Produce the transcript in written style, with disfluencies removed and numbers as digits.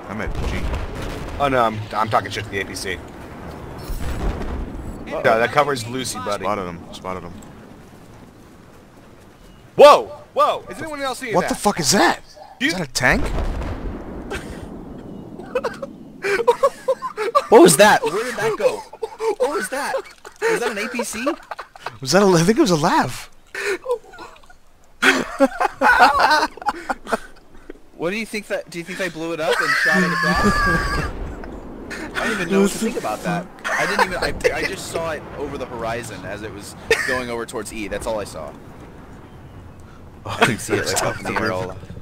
I'm at G. Oh no, I'm talking shit to the APC. No, that covers Lucy, buddy. Spotted him. Spotted him. Whoa! Whoa! Is anyone else seeing What that? the fuck is that? Is that a tank? What was that? Where did that go? What was that? Was that an APC? Was that I think it was a lav. What do you think that? Do you think they blew it up and shot it across? I don't even know what to think about that. I didn't even. I just saw it over the horizon as it was going over towards E. That's all I saw. I didn't see it like up in the air all.